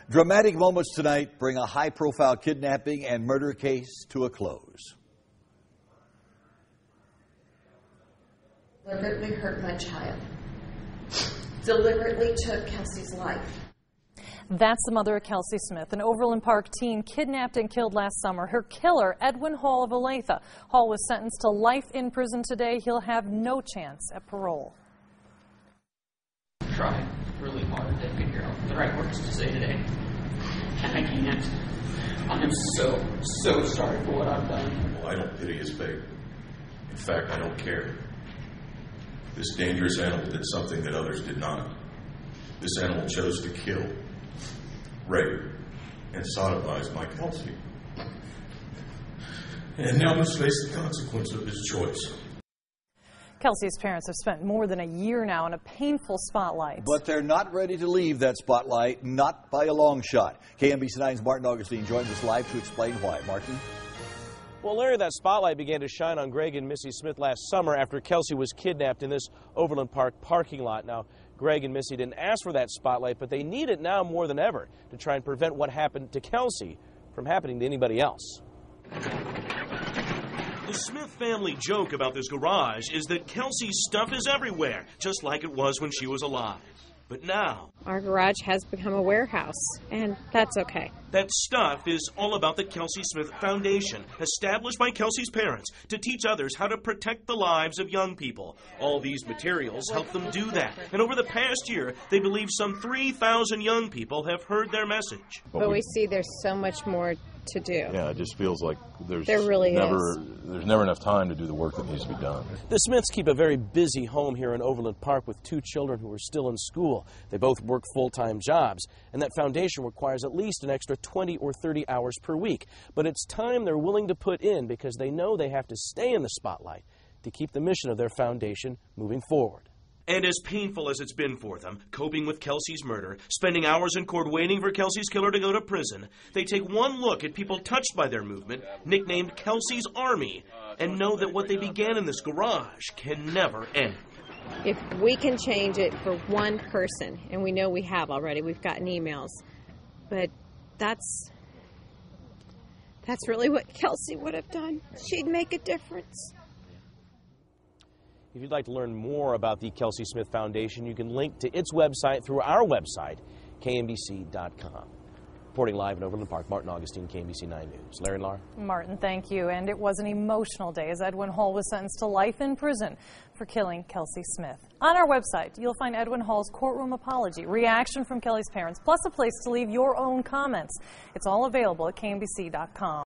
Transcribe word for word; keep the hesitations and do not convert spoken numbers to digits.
Dramatic moments tonight bring a high-profile kidnapping and murder case to a close. Deliberately hurt my child. Deliberately took Kelsey's life. That's the mother of Kelsey Smith, an Overland Park teen kidnapped and killed last summer. Her killer, Edwin Hall of Olathe. Hall was sentenced to life in prison today. He'll have no chance at parole. I tried really hard to figure out the right words to say today, and I can't. I am so, so sorry for what I've done. Well, I don't pity his fate. In fact, I don't care. This dangerous animal did something that others did not. This animal chose to kill, rape, and sodomize my Kelsey. And now must face the consequence of his choice. Kelsey's parents have spent more than a year now in a painful spotlight. But they're not ready to leave that spotlight, not by a long shot. K M B C nine's Martin Augustine joins us live to explain why. Martin? Well, Larry, that spotlight began to shine on Greg and Missy Smith last summer after Kelsey was kidnapped in this Overland Park parking lot. Now, Greg and Missy didn't ask for that spotlight, but they need it now more than ever to try and prevent what happened to Kelsey from happening to anybody else. The Smith family joke about this garage is that Kelsey's stuff is everywhere, just like it was when she was alive. But now, our garage has become a warehouse, and that's okay. That stuff is all about the Kelsey Smith Foundation, established by Kelsey's parents to teach others how to protect the lives of young people. All these materials help them do that. And over the past year, they believe some three thousand young people have heard their message. But we see there's so much more to do. Yeah, it just feels like there's there really never is. there's never enough time to do the work that needs to be done. The Smiths keep a very busy home here in Overland Park with two children who are still in school. They both work full-time jobs, and that foundation requires at least an extra twenty or thirty hours per week. But it's time they're willing to put in because they know they have to stay in the spotlight to keep the mission of their foundation moving forward. And as painful as it's been for them, coping with Kelsey's murder, spending hours in court waiting for Kelsey's killer to go to prison, they take one look at people touched by their movement, nicknamed Kelsey's Army, and know that what they began in this garage can never end. If we can change it for one person, and we know we have already, we've gotten emails, but that's, that's really what Kelsey would have done. She'd make a difference. If you'd like to learn more about the Kelsey Smith Foundation, you can link to its website through our website, K M B C dot com. Reporting live in Overland Park, Martin Augustine, K M B C nine News. Larry and Laura? Martin, thank you. And it was an emotional day as Edwin Hall was sentenced to life in prison for killing Kelsey Smith. On our website, you'll find Edwin Hall's courtroom apology, reaction from Kelly's parents, plus a place to leave your own comments. It's all available at K M B C dot com.